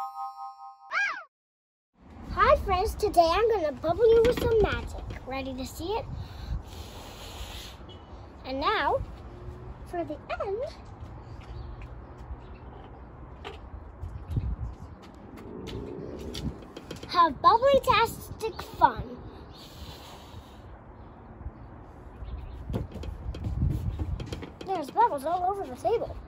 Hi friends, today I'm going to bubble you with some magic. Ready to see it? And now, for the end, have bubbly-tastic fun. There's bubbles all over the table.